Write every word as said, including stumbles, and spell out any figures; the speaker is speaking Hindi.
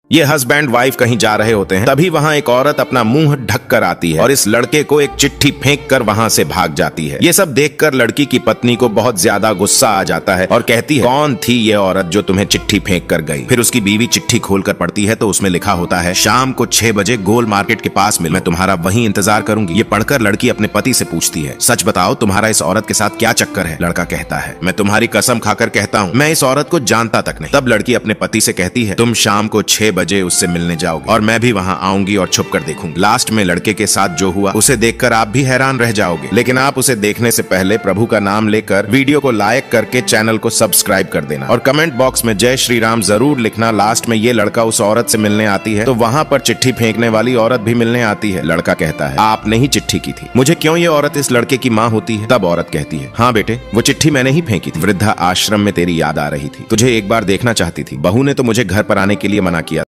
ये हस्बैंड वाइफ कहीं जा रहे होते हैं, तभी वहाँ एक औरत अपना मुंह ढक कर आती है और इस लड़के को एक चिट्ठी फेंक कर वहाँ से भाग जाती है। ये सब देखकर लड़की की पत्नी को बहुत ज्यादा गुस्सा आ जाता है और कहती है, कौन थी ये औरत जो तुम्हें चिट्ठी फेंक कर गई। फिर उसकी बीवी चिट्ठी खोलकर पढ़ती है तो उसमें लिखा होता है, शाम को छह बजे गोल मार्केट के पास मिल, मैं तुम्हारा वहीं इंतजार करूंगी। ये पढ़कर लड़की अपने पति से पूछती है, सच बताओ तुम्हारा इस औरत के साथ क्या चक्कर है। लड़का कहता है, मैं तुम्हारी कसम खाकर कहता हूँ मैं इस औरत को जानता तक नहीं। तब लड़की अपने पति से कहती है, तुम शाम को छह बजे उससे मिलने जाओगे और मैं भी वहां आऊंगी और छुप कर देखूंगी। लास्ट में लड़के के साथ जो हुआ उसे देखकर आप भी हैरान रह जाओगे, लेकिन आप उसे देखने से पहले प्रभु का नाम लेकर वीडियो को लाइक करके चैनल को सब्सक्राइब कर देना और कमेंट बॉक्स में जय श्री राम जरूर लिखना। लास्ट में ये लड़का उस औरत से मिलने आती है तो वहां पर चिट्ठी फेंकने वाली औरत भी मिलने आती है। लड़का कहता है, आपने ही चिट्ठी की थी, मुझे क्यों ये औरत इस लड़के की माँ होती है। तब औरत कहती है, हाँ बेटे, वो चिट्ठी मैंने ही फेंकी थी। वृद्धा आश्रम में तेरी याद आ रही थी, तुझे एक बार देखना चाहती थी। बहू ने तो मुझे घर पर आने के लिए मना किया।